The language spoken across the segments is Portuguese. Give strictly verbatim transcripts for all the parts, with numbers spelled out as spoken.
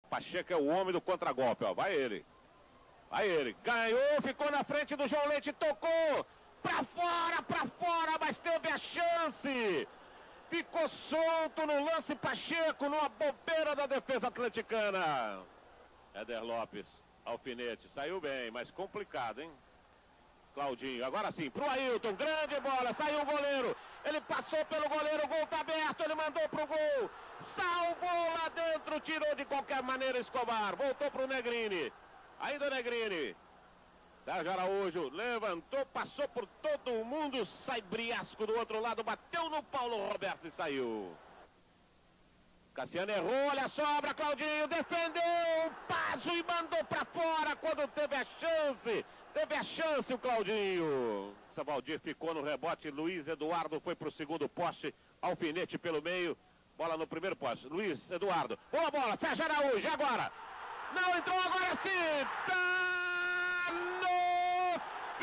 Pacheco é o homem do contragolpe, ó. Vai ele. Vai ele. Ganhou, ficou na frente do João Leite, tocou. Pra fora, pra fora, mas teve a chance. Ficou solto no lance Pacheco, numa bobeira da defesa atleticana. Éder Lopes, alfinete. Saiu bem, mas complicado, hein? Claudinho, agora sim, pro Ailton, grande bola, saiu o goleiro, ele passou pelo goleiro, o gol tá aberto, ele mandou pro gol, salvou lá dentro, tirou de qualquer maneira Escobar, voltou pro Negrini, ainda o Negrini, Sérgio Araújo, levantou, passou por todo mundo, sai Briasco do outro lado, bateu no Paulo Roberto e saiu. Cassiano errou, olha a sobra, Claudinho defendeu, passo e mandou pra fora quando teve a chance. Teve a chance o Claudinho. Valdir ficou no rebote, Luiz Eduardo foi pro segundo poste, alfinete pelo meio, bola no primeiro poste, Luiz Eduardo, boa bola, Sérgio Araújo, agora, não entrou, agora sim, tá no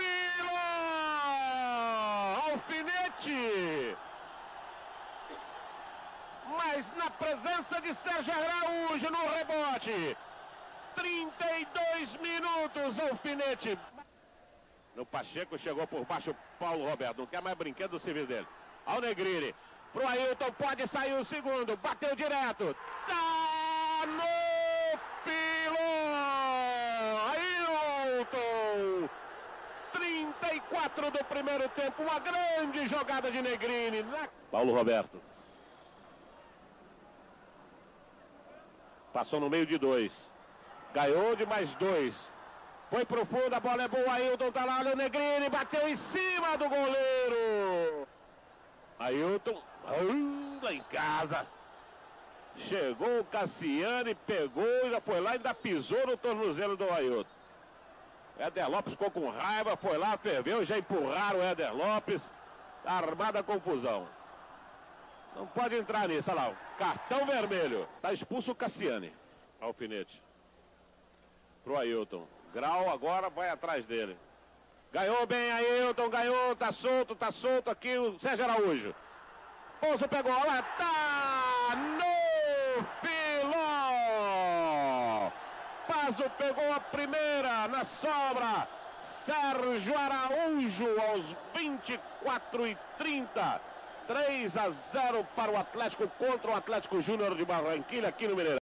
pilão, alfinete, mas na presença de Sérgio Araújo no rebote, trinta e dois minutos, alfinete. No Pacheco, chegou por baixo o Paulo Roberto, não quer mais brinquedo do serviço dele. Ao Negrini, pro Ailton, pode sair o segundo, bateu direto. Tá no pilão! Ailton! trinta e quatro do primeiro tempo, uma grande jogada de Negrini. Paulo Roberto. Passou no meio de dois. Ganhou de mais dois. Foi pro fundo, a bola é boa, Ailton tá lá, o Negrini bateu em cima do goleiro. Ailton, uh, lá em casa. Chegou o Cassiano e pegou, já foi lá e ainda pisou no tornozelo do Ailton. Éder Lopes ficou com raiva, foi lá, ferveu, já empurraram o Éder Lopes. Armada a confusão. Não pode entrar nisso, olha lá, cartão vermelho. Tá expulso o Cassiane. Alfinete. Pro Ailton. Grau agora vai atrás dele. Ganhou bem Ailton, ganhou, tá solto, tá solto aqui o Sérgio Araújo. Pouso pegou, olha, tá no filó. Pazo pegou a primeira na sobra. Sérgio Araújo aos vinte e quatro e trinta. três a zero para o Atlético contra o Atlético Júnior de Barranquilla aqui no Mineirão.